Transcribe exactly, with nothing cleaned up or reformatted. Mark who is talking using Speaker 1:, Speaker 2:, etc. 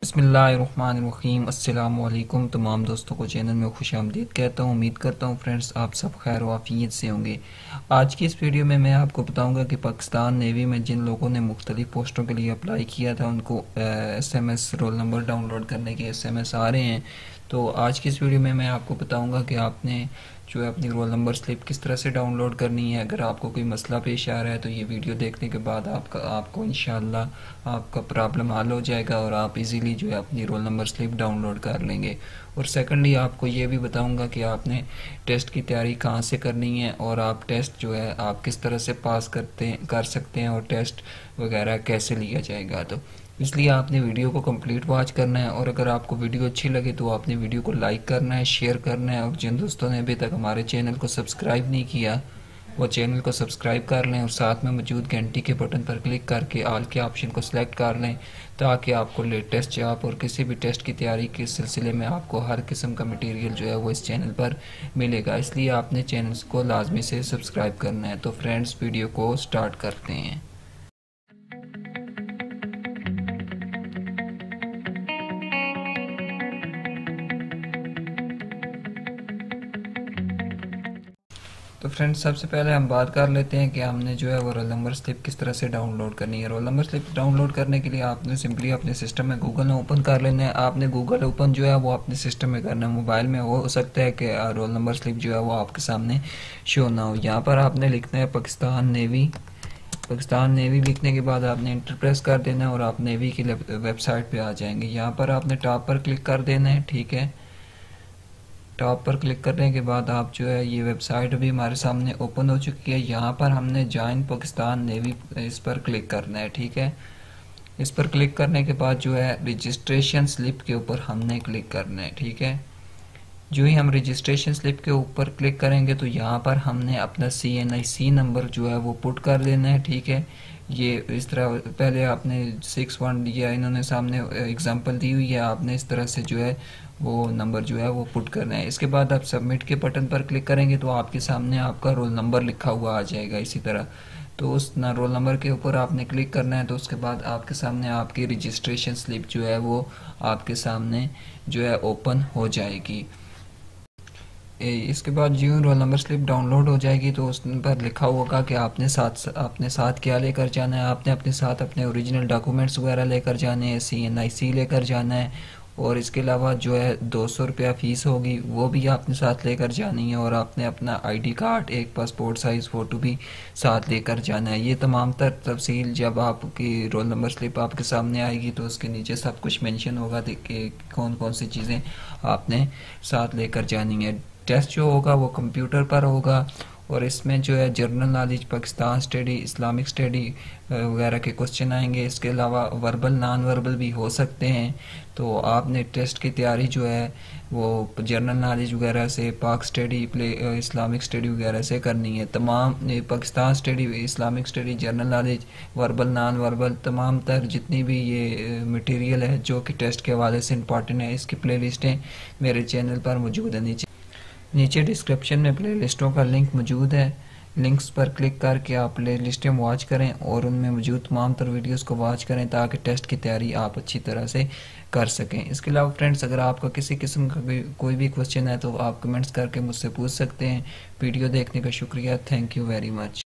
Speaker 1: बिस्मिल्लाहिर्रहमानिर्रहीम। अस्सलाम वालेकुम तमाम दोस्तों को चैनल में खुशामदीद कहता हूँ। उम्मीद करता हूँ फ्रेंड्स आप सब खैर वाफियत से होंगे। आज की इस वीडियो में मैं आपको बताऊंगा कि पाकिस्तान नेवी में जिन लोगों ने मुख्तलिफ पोस्टों के लिए अप्लाई किया था उनको S M S roll number download करने के एस एम एस आ रहे हैं। तो आज की इस वीडियो में मैं आपको बताऊँगा कि आपने जो है अपनी रोल नंबर स्लिप किस तरह से डाउनलोड करनी है। अगर आपको कोई मसला पेश आ रहा है तो ये वीडियो देखने के बाद आपका आपको इंशाल्लाह आपका प्रॉब्लम हल हो जाएगा और आप इजीली जो है अपनी रोल नंबर स्लिप डाउनलोड कर लेंगे। और सेकंडली आपको ये भी बताऊंगा कि आपने टेस्ट की तैयारी कहाँ से करनी है और आप टेस्ट जो है आप किस तरह से पास करते कर सकते हैं और टेस्ट वगैरह कैसे लिया जाएगा। तो इसलिए आपने वीडियो को कंप्लीट वॉच करना है और अगर आपको वीडियो अच्छी लगे तो आपने वीडियो को लाइक करना है, शेयर करना है और जिन दोस्तों ने अभी तक हमारे चैनल को सब्सक्राइब नहीं किया वो चैनल को सब्सक्राइब कर लें और साथ में मौजूद घंटी के बटन पर क्लिक करके ऑल के ऑप्शन को सिलेक्ट कर लें ताकि आपको लेटेस्ट जॉब और किसी भी टेस्ट की तैयारी के सिलसिले में आपको हर किस्म का मटेरियल जो है वो इस चैनल पर मिलेगा। इसलिए आपने चैनल को लाजमी से सब्सक्राइब करना है। तो फ्रेंड्स वीडियो को स्टार्ट करते हैं। तो फ्रेंड्स सबसे पहले हम बात कर लेते हैं कि हमने जो है वो रोल नंबर स्लिप किस तरह से डाउनलोड करनी है। रोल नंबर स्लिप डाउनलोड करने के लिए आपने सिंपली अपने सिस्टम में गूगल ओपन कर लेना है। आपने गूगल ओपन जो है वो अपने सिस्टम में करना है। मोबाइल में हो सकता है कि रोल नंबर स्लिप जो है वो आपके सामने शो ना हो। यहाँ पर आपने लिखना है पाकिस्तान नेवी। पाकिस्तान नेवी लिखने के बाद आपने इंटर प्रेस कर देना है और आप नेवी की वेबसाइट पर आ जाएंगे। यहाँ पर आपने टॉप पर क्लिक कर देना है। ठीक है, टॉप पर क्लिक करने के बाद आप जो है ये वेबसाइट भी हमारे सामने ओपन हो चुकी है। यहाँ पर हमने ज्वाइन पाकिस्तान नेवी इस पर क्लिक करना है। ठीक है, इस पर क्लिक करने के बाद जो है रजिस्ट्रेशन स्लिप के ऊपर हमने क्लिक करना है। ठीक है, जो ही हम रजिस्ट्रेशन स्लिप के ऊपर क्लिक करेंगे तो यहाँ पर हमने अपना सी एन आई सी नंबर जो है वो पुट कर देना है। ठीक है, ये इस तरह पहले आपने सिक्स वन दिया, इन्होंने सामने एग्जांपल दी हुई है, आपने इस तरह से जो है वो नंबर जो है वो पुट करना है। इसके बाद आप सबमिट के बटन पर क्लिक करेंगे तो आपके सामने आपका रोल नंबर लिखा हुआ आ जाएगा इसी तरह। तो उस ना रोल नंबर के ऊपर आपने क्लिक करना है। तो उसके बाद आपके सामने आपकी रजिस्ट्रेशन स्लिप जो है वो आपके सामने जो है ओपन हो जाएगी। इसके बाद जो रोल नंबर स्लिप डाउनलोड हो जाएगी तो उस पर लिखा होगा कि आपने साथ अपने साथ क्या लेकर जाना है। आपने अपने साथ अपने ओरिजिनल डॉक्यूमेंट्स वगैरह लेकर जाने हैं, सी एन आई सी लेकर जाना है और इसके अलावा जो है दो सौ रुपया फ़ीस होगी वो भी आपने साथ लेकर जानी है और आपने अपना आईडी कार्ड, एक पासपोर्ट साइज़ फ़ोटो भी साथ लेकर जाना है। ये तमाम तर तफसील जब आपकी रोल नंबर स्लिप आपके सामने आएगी तो उसके नीचे सब कुछ मेंशन होगा कि कौन कौन सी चीज़ें आपने साथ लेकर जानी है। टेस्ट जो होगा वो कंप्यूटर पर होगा और इसमें जो है general knowledge, Pakistan study, Islamic study वगैरह के क्वेश्चन आएंगे। इसके अलावा वर्बल नॉन वर्बल भी हो सकते हैं। तो आपने टेस्ट की तैयारी जो है वो जनरल नॉलेज वगैरह से, पाक स्टडी, प्ले इस्लामिक स्टडी वगैरह से करनी है। तमाम Pakistan study, Islamic study, general knowledge, verbal non verbal तमाम तर जितनी भी ये मटेरियल है जो कि टेस्ट के हवाले से इंपॉर्टेंट है इसकी प्ले लिस्टें मेरे चैनल पर मौजूद है। नीचे नीचे डिस्क्रिप्शन में प्ले लिस्टों का लिंक मौजूद है। लिंक्स पर क्लिक करके आप प्ले लिस्टें वॉच करें और उनमें मौजूद तमाम तर वीडियोस को वॉच करें ताकि टेस्ट की तैयारी आप अच्छी तरह से कर सकें। इसके अलावा फ्रेंड्स अगर आपका किसी किस्म का कोई भी क्वेश्चन है तो आप कमेंट्स करके मुझसे पूछ सकते हैं। वीडियो देखने का शुक्रिया। Thank you very much.